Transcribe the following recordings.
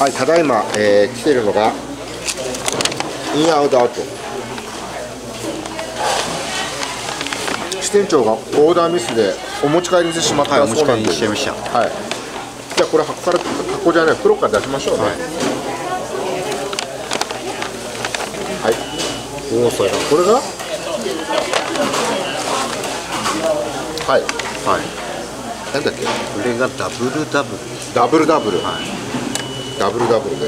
はい、ただいま、来ているのがインアウトアウト。支店長がオーダーミスでお持ち帰りにしてしまったそうなんで、 しちゃいました。 はい、じゃあこれ箱じゃない、袋から出しましょうね。はい、おお、そうやな、これがはいはい、なんだっけ、 これがダブルダブル。 ダブルダブル、 はい、 ダブルダブルです。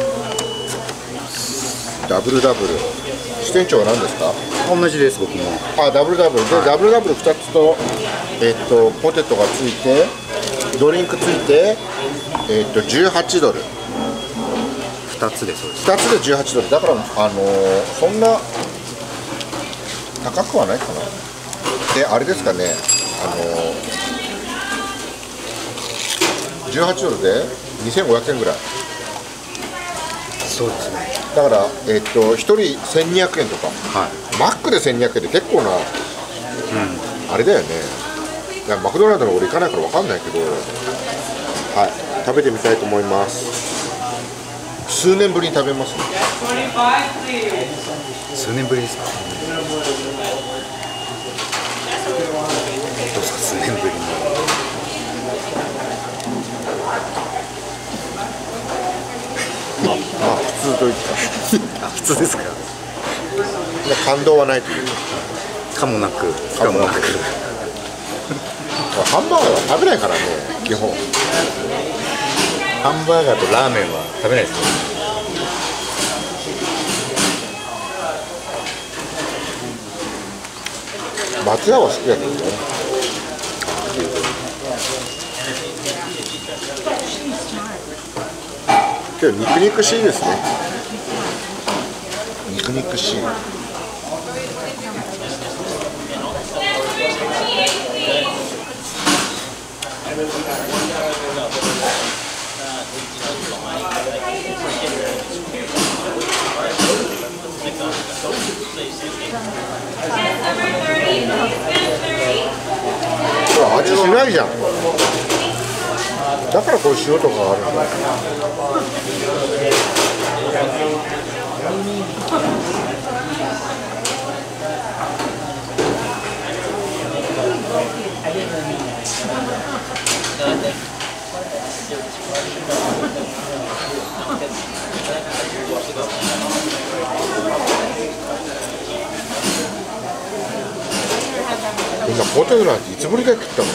ダブルダブル、支店長は何ですか？ 同じです、僕も。 あ、ダブルダブルで、ダブルダブル2つと、ポテトがついて、ドリンクついて、18ドル。 2つでそうです。 2つで18ドルだから、そんな高くはないかな。で、あれですかね、18ドルで2500円ぐらい。 そうですね。 だから、1人1200円とか、 はい、 マックで1200円って結構な、あれだよね。いや、マクドナルドの俺行かないから分かんないけど、はい、食べてみたいと思います。数年ぶりに食べますね。 数年ぶりですか？どうですか、数年ぶりに。 まあ普通といったあ、普通ですか？ 感動はないというかもなく、 かもなくハンバーガーは食べないからね、基本。 ハンバーガーとラーメンは食べないですね。 松屋は好きだけどね。今日肉肉しいですね。肉肉しい。味しないじゃん。だからこう塩とかがあるんだ。みんなポテトなんていつぶりで食ったの？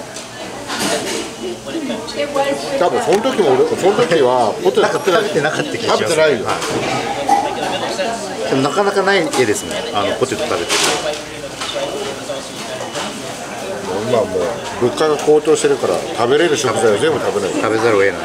多分その時はポテト食べてなかった気がします。 食べてないよ。 でもなかなかない絵ですもん、ポテト食べてる。 今もう物価が高騰してるから食べれる食材を全部食べない。 食べざるを得ない。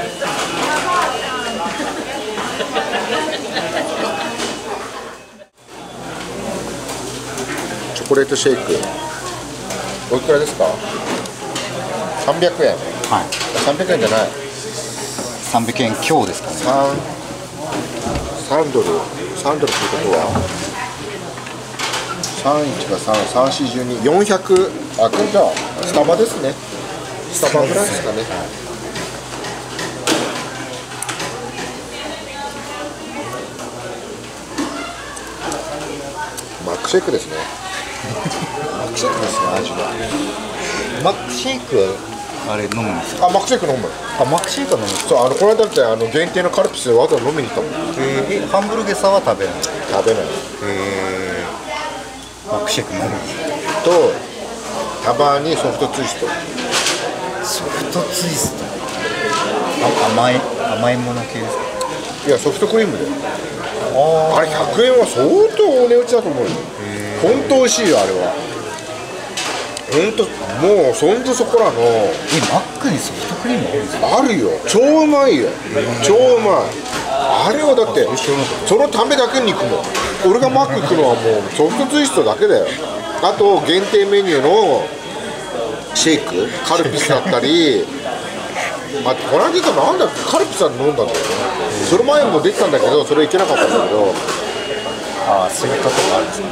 チョコレートシェイクおいくらですか？300円。 はい。 300円じゃない。 300円強ですかね。 3ドル。3ドルってことは31が3、3、4、12、400。あ、これじゃあスタバですね。スタバぐらいですかね。マックシェイクですね。マックシェイクですね、味は。 マックシェイクはあれ飲むんですか？ あ、マックシェイク飲む。 あ、マックシェイクは飲むんですか？ そう、この間って限定のカルピスでわざわざ飲みに行ったもん。 ハンブルゲサは食べない。 食べない。 マックシェイク飲むと、たまにソフトツイスト。 ソフトツイスト。甘いもの系ですか？ いや、ソフトクリームで。 ああれ100円は相当お値打ちだと思うよ。本当美味しいよ、あれは。本当、もうそんじょそこらの。 マックにソフトクリームあるんですか？ あるよ、超うまいよ。超うまい。あれはだってそのためだけに行くもん。俺がマック行くのはもうソフトツイストだけだよ。あと限定メニューのシェイク、カルピスだったりあとこの間なんだっけ、カルピス飲んだんだよね。その前も出てたんだけど、それいけなかったんだけど。 ああ、そういうことがあるんですね。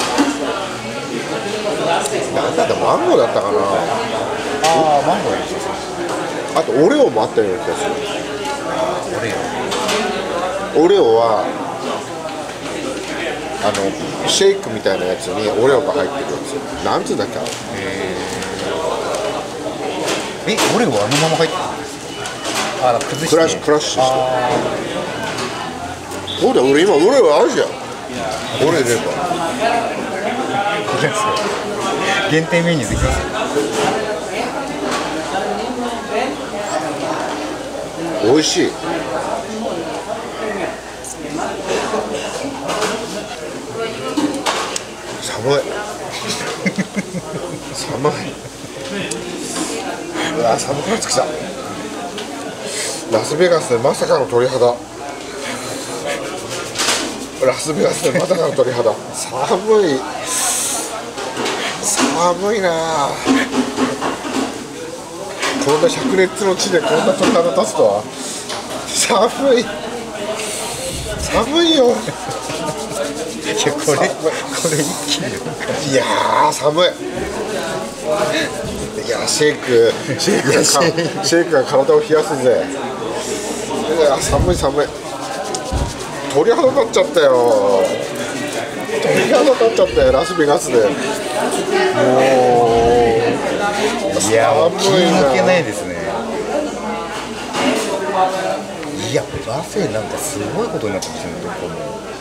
なんだった、マンゴーだったかな。 ああ、マンゴーいいですね。 あとオレオもあったような気がする。 オレオオレオはシェイクみたいなやつにオレオが入ってるやつ、なんつうんだっけ。 オレオはあのまま入ってるんですか。崩してクラッシュして。そうだよ、俺今オレオあるじゃん。オレオ出るか限定メニューできますよ。 美味しい。寒い寒い。うわ、寒くなってきた。ラスベガスでまさかの鳥肌。ラスベガスでまさかの鳥肌。寒いなあ。こんな灼熱の地でこんな鳥肌立つとは。寒いよ。 これ一気に。 いやー寒い。いやシェイクが体を冷やすぜ。いや寒い。鳥肌立っちゃったよ。ラスベガスで。もういやもう気抜けないですね。いやバフェなんかすごいことになってますね、どこも。